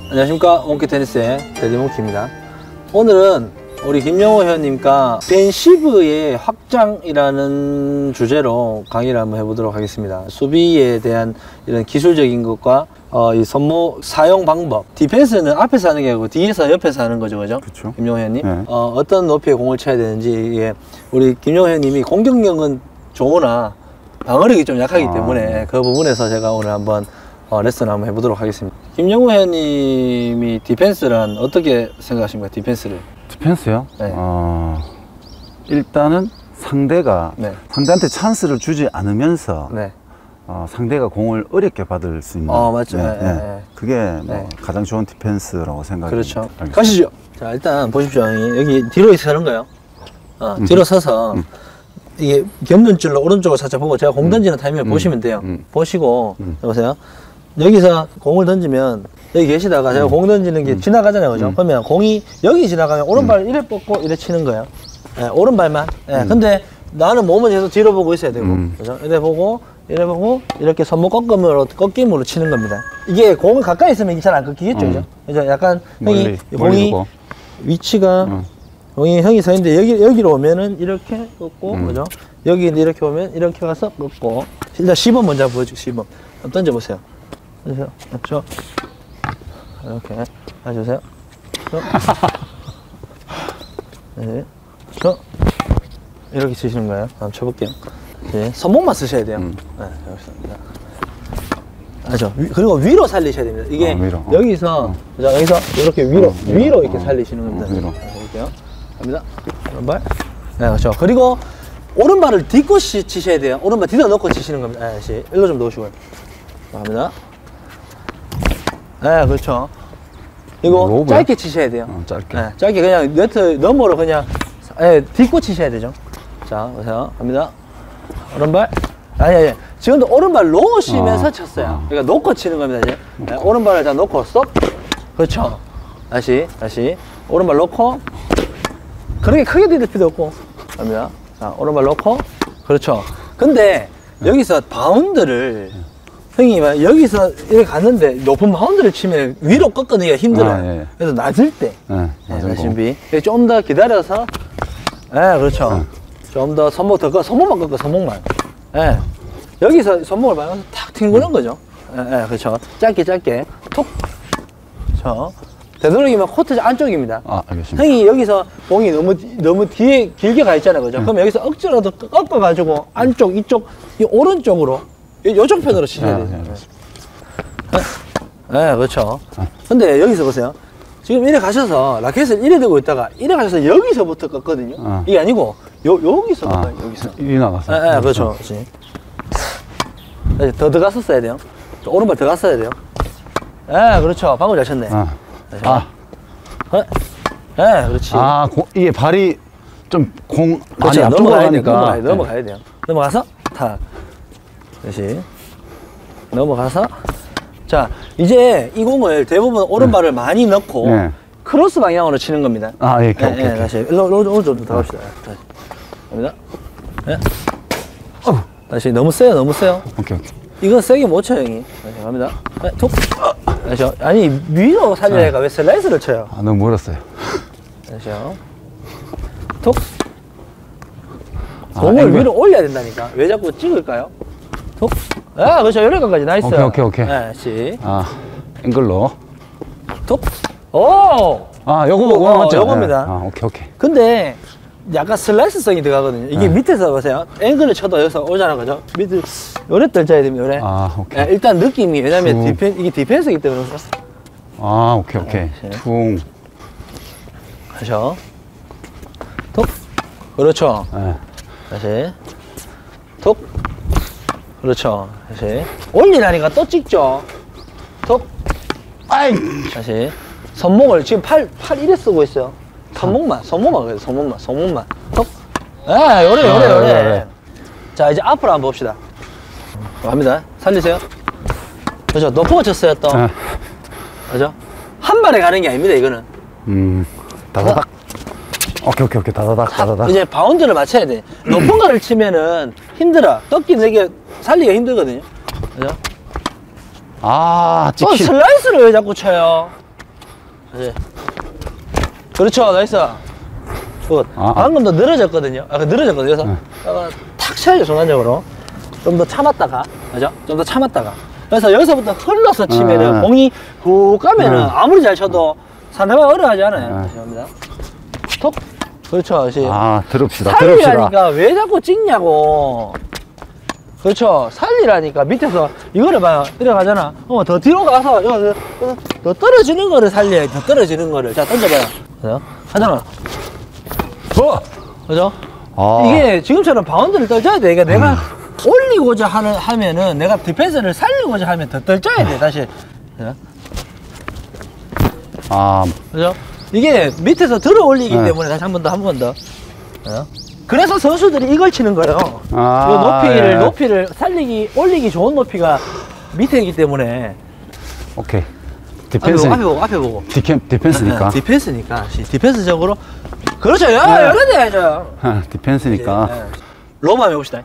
안녕하십니까. 몽키 테니스의 데드몽키입니다. 오늘은 우리 김영호 회원님과 펜시브의 확장이라는 주제로 강의를 한번 해보도록 하겠습니다. 수비에 대한 이런 기술적인 것과 이 손목 사용 방법. 디펜스는 앞에서 하는 게 아니고 뒤에서 옆에서 하는 거죠, 그죠? 그렇죠. 김영호 회원님. 네. 어떤 높이에 공을 쳐야 되는지, 이게 우리 김영호 회원님이 공격력은 좋으나 방어력이 좀 약하기 때문에 그 부분에서 제가 오늘 한번 레슨을 한번 해보도록 하겠습니다. 김영호 회원님이 디펜스란 어떻게 생각하십니까? 디펜스를? 디펜스요? 네. 일단은 상대가 네. 상대한테 찬스를 주지 않으면서 네. 상대가 공을 어렵게 받을 수 있는 맞죠. 네, 네, 네. 네. 그게 뭐 네. 가장 좋은 디펜스라고 생각합니다. 그렇죠. 가시죠. 자, 일단 보십시오. 여기 뒤로 서는 거요. 뒤로 서서 이게 겹눈줄로 오른쪽을 살짝 보고 제가 공 던지는 타이밍을 보시면 돼요. 보시고 여보세요. 여기서 공을 던지면 여기 계시다가 제가 공 던지는 게 지나가잖아요, 그죠? 그러면 공이 여기 지나가면 오른발 이래 뻗고 이래 치는 거예요. 예, 오른발만. 예, 근데 나는 몸은 계속 뒤로 보고 있어야 되고, 그죠? 이래 보고 이렇게 손목 꺾임으로 치는 겁니다. 이게 공을 가까이 있으면 잘 안 꺾이겠죠, 그죠? 그죠? 약간 형이 공이 위치가 형이 서 있는데 여기로 오면은 이렇게 꺾고, 그죠? 여기 이렇게 오면 이렇게 가서 꺾고. 일단 시범 먼저 보여줄게요. 시범 한번 던져보세요. 던져보세요. 그렇죠? 이렇게 해주세요. 네. 이렇게 치시는 거예요. 한번 쳐볼게요. 네. 손목만 쓰셔야 돼요. 네, 여기서. 알죠? 그리고 위로 살리셔야 됩니다. 이게 위로. 여기서 이렇게 위로 이렇게 살리시는 겁니다. 위로. 볼게요. 갑니다. 오른발. 네, 그렇죠. 그리고 오른발을 딛고 치셔야 돼요. 오른발 뒤로 넣고 치시는 겁니다. 네, 다시 일로 좀 놓으시고요. 갑니다. 네, 그렇죠. 이거 로브야? 짧게 치셔야 돼요. 짧게. 네, 짧게 그냥 네트 너머로 그냥 딛고 치셔야 되죠. 자, 보세요. 갑니다. 오른발. 아니. 지금도 오른발 놓으시면서 쳤어요. 그러니까 놓고 치는 겁니다, 이제. 네, 오른발을 다 놓고, 스톱. 그렇죠. 다시. 오른발 놓고. 그렇게 크게 디딜 필요 없고. 갑니다. 자, 오른발 놓고. 그렇죠. 근데, 여기서 바운드를, 형이 여기서 이렇게 갔는데, 높은 바운드를 치면 위로 꺾어내기가 힘들어요. 예. 그래서 낮을 때. 낮은 거. 준비. 좀 더 기다려서. 그렇죠. 좀 더 손목만 꺾어, 손목만. 여기서 손목을 말아서 탁 튕구는 거죠. 그렇죠. 짧게 톡. 그렇죠. 되도록이면 코트 안쪽입니다. 알겠습니다. 형이 여기서 공이 너무 뒤에 길게 가 있잖아요, 그죠? 그럼 여기서 억지로도 꺾어가지고 안쪽, 이쪽, 이 오른쪽으로, 이쪽 편으로 치셔야 돼요. 그렇죠. 근데 여기서 보세요. 지금 이래 가셔서 라켓을 이래 들고 있다가 이래 가셔서 여기서부터 꺾거든요. 이게 아니고 여기서 꺾어요. 여기서. 이 나가서. 그렇죠. 그렇지. 더 들어갔었어야 돼요. 오른발 들어갔어야 돼요. 그렇죠. 방금 잘 쳤네. 그렇지. 이게 발이 좀 많이 그렇죠. 앞쪽으로 가니까. 넘어가야 돼요. 넘어가서 탁. 다시 넘어가서. 자, 이제 이 공을 대부분 오른발을 많이 넣고 크로스 방향으로 치는 겁니다. 오케이. 다시 일로 좀 더 갑시다. 다시 갑니다. 다시 너무 세요. 오케이. 이건 세게 못 쳐요, 형이. 다시 갑니다. 톡. 다시 아니 위로 살려야 해가 왜 슬라이스를 쳐요? 너무 멀었어요. 다시요. 톡. 공을 위로 올려야 된다니까. 왜 자꾸 찍을까요? 톡. 그렇죠. 여기까지 나이스. 오케이. 다시. 앵글로. 톡. 오. 요거 맞죠? 요겁니다. 오케이. 근데 약간 슬라이스성이 들어가거든요. 이게 밑에서 보세요. 앵글을 쳐도 여기서 오잖아, 그죠? 밑에 요래 떨쳐야 됩니다. 요래. 오케이. 일단 느낌이 왜냐면 이게 디펜스이기 때문에. 오케이. 퉁. 하셔. 톡. 그렇죠. 다시. 톡. 그렇죠. 다시. 올리라니까 또 찍죠. 톡. 다시. 손목을 지금 팔 이래 쓰고 있어요. 손목만 그래요. 손목만. 톡. 요래. 자, 이제 앞으로 한번 봅시다. 갑니다. 살리세요. 그렇죠. 높은 쳤어요, 또. 그죠? 한 발에 가는 게 아닙니다, 이거는. 다다닥. 오케이. 다다닥. 이제 바운드를 맞춰야 돼. 높은 거를 치면은 힘들어. 꺾기 살리기가 힘들거든요. 그죠? 찍힌. 슬라이스를 왜 자꾸 쳐요? 네. 그렇죠, 나이스. 굿. 방금도 늘어졌거든요. 늘어졌거든요. 그래서 탁 쳐야죠, 순간적으로. 좀 더 참았다가, 그죠? 좀 더 참았다가. 그래서 여기서부터 흘러서 치면은 공이 훅 가면은 아무리 잘 쳐도 상대방 어려워하지 않아요. 죄송합니다. 톡. 그렇죠. 들읍시다. 살리라니까 왜 자꾸 찍냐고. 그렇죠. 살리라니까 밑에서 이거를 봐요. 들어가잖아. 더 뒤로 가서 더 떨어지는 거를 살려야 더 떨어지는 거를. 자, 던져봐요. 그죠? 하잖아. 그죠? 이게 지금처럼 바운드를 떨쳐야 돼. 그러니까 내가 올리고자 하면은 내가 디펜스를 살리고자 하면 더 떨쳐야 돼. 다시. 그죠? 그죠? 이게 밑에서 들어 올리기 때문에 다시 한 번 더. 그죠? 그래서 선수들이 이걸 치는 거예요. 이 높이를 올리기 좋은 높이가 밑에 있기 때문에. 오케이. 디펜스. 앞에 보고. 디펜스니까. 디펜스니까. 디펜스적으로. 그렇죠. 여러 대 해야죠. 디펜스니까. 로마 한번 해봅시다.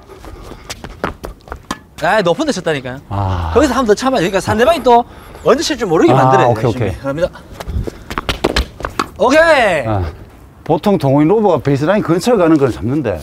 높은 데 쳤다니까요. 거기서 한 번 더 참아야 돼. 그러니까 상대방이 또 언제 칠 줄 모르게 만들어야 돼. 오케이. 갑니다. 오케이. 보통 동호인 로버가 베이스라인 근처에 가는 걸 잡는데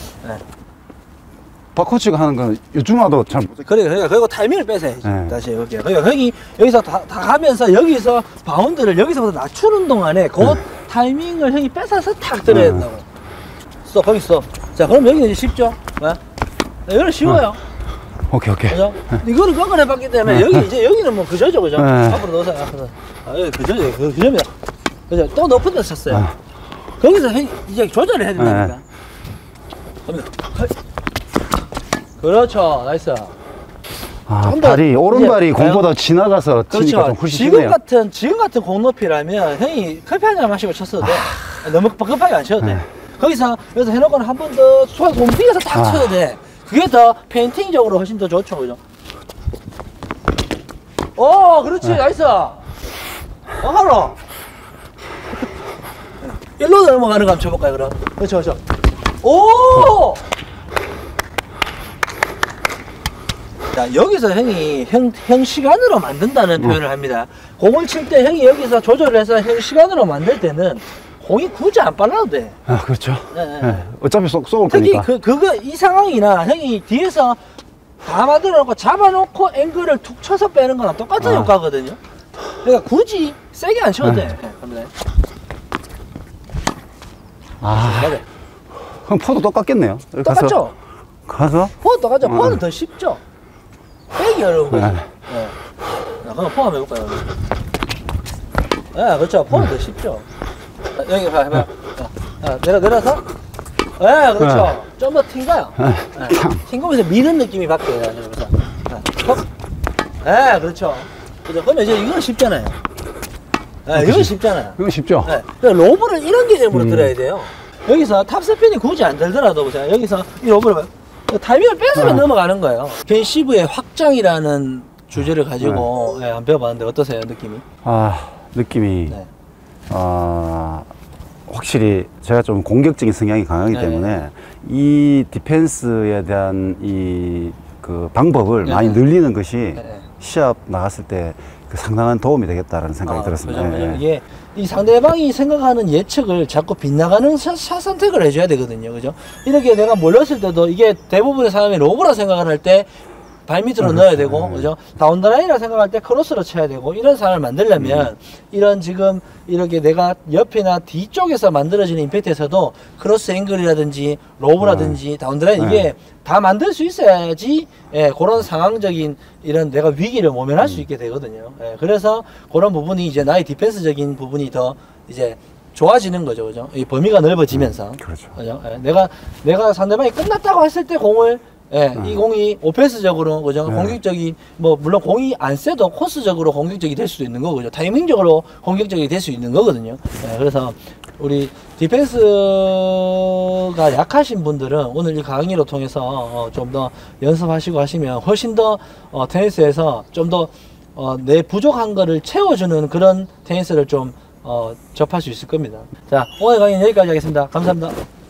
박코치가 하는 건 요즘 와도 잘 못해. 그러니까 그리고 타이밍을 뺏어야지. 다시 여기. 그러니까 여기서 다 가면서 여기서 바운드를 여기서부터 낮추는 동안에 그 타이밍을 형이 뺏어서 탁 들어야 된다고. 스톱, 거기 스톱. 자, 그럼 여기는 이제 쉽죠? 여기는 쉬워요. 오케이. 그죠? 이거를 꺾어 해봤기 때문에 여기는 뭐 그저죠, 그죠? 앞으로 넣어서 여기 그저입니다. 그죠? 또 높은 데 쳤어요. 거기서 이제 조절을 해야 된다니까. 갑니다. 그렇죠, 나이스. 발이 오른발이 공보다 지나가서 치니까 좀 훨씬 쉽네요. 지금 같은 공 높이라면 형이 커피 한 잔 마시고 쳤어도 돼. 너무 급하게 안 쳐도 돼. 여기서 해놓고는 한 번 더 손 띄어서 딱 쳐도 돼. 그게 더 페인팅적으로 훨씬 더 좋죠, 그죠? 그렇지, 나이스. 하러. 일로 넘어가는 거 한번 쳐볼까요, 그럼? 그렇죠. 오! 자, 여기서 형이 형 시간으로 만든다는 표현을 합니다. 공을 칠 때 형이 여기서 조절을 해서 형 시간으로 만들 때는 공이 굳이 안 빨라도 돼. 그렇죠. 어차피 쏘올 특히 거니까. 이 상황이나 형이 뒤에서 다 만들어 놓고 잡아놓고 앵글을 툭 쳐서 빼는 거랑 똑같은 효과거든요. 그러니까 굳이 세게 안 쳐도 돼. 갑니다. 그럼 포도 똑같겠네요. 똑같죠? 가서? 포도 똑같죠? 포는 더 쉽죠? 빼기 어려운 거지. 그럼 포 한번 해볼까요? 그렇죠. 포는 더 쉽죠. 여기 해봐요. 내려서. 그렇죠. 좀 더 튕가요. 튕기면서 미는 느낌이 바뀌어요. 그렇죠. 그러면 이제 이건 쉽잖아요. 이건 쉽잖아요. 이건 쉽죠. 그러니까 로브를 이런 개념으로 들어야 돼요. 여기서 탑스핀이 굳이 안 들더라도 보세요. 여기서 이 로브를 타이밍을 뺏으면 넘어가는 거예요. 펜시브의 확장이라는 주제를 가지고 한번 배워봤는데 어떠세요, 느낌이? 느낌이 확실히 제가 좀 공격적인 성향이 강하기 때문에 이 디펜스에 대한 그 방법을 많이 늘리는 것이 시합 나갔을 때 상당한 도움이 되겠다라는 생각이 들었습니다. 그죠. 이게 이 상대방이 생각하는 예측을 자꾸 빗나가는 샷 선택을 해줘야 되거든요. 그죠? 이렇게 내가 몰렸을 때도 이게 대부분의 사람이 로브라 생각을 할 때 발 밑으로 넣어야 되고, 그죠? 다운드라인이라 생각할 때 크로스로 쳐야 되고, 이런 상황을 만들려면, 이런 지금, 이렇게 내가 옆이나 뒤쪽에서 만들어지는 임팩트에서도 크로스 앵글이라든지, 로브라든지, 다운드라인, 이게 다 만들 수 있어야지, 그런 상황적인 이런 내가 위기를 모면할 수 있게 되거든요. 그래서 그런 부분이 이제 나의 디펜스적인 부분이 더 이제 좋아지는 거죠, 그죠? 이 범위가 넓어지면서. 그렇죠. 그죠? 내가 상대방이 끝났다고 했을 때 공을 이 공이 오펜스적으로, 그죠? 공격적인, 물론 공이 안 세도 코스적으로 공격적이 될 수도 있는 거고, 타이밍적으로 공격적이 될 수 있는 거거든요. 그래서 우리 디펜스가 약하신 분들은 오늘 이 강의를 통해서 좀 더 연습하시고 하시면 훨씬 더 테니스에서 좀 더 내 부족한 거를 채워주는 그런 테니스를 좀 접할 수 있을 겁니다. 자, 오늘 강의는 여기까지 하겠습니다. 감사합니다.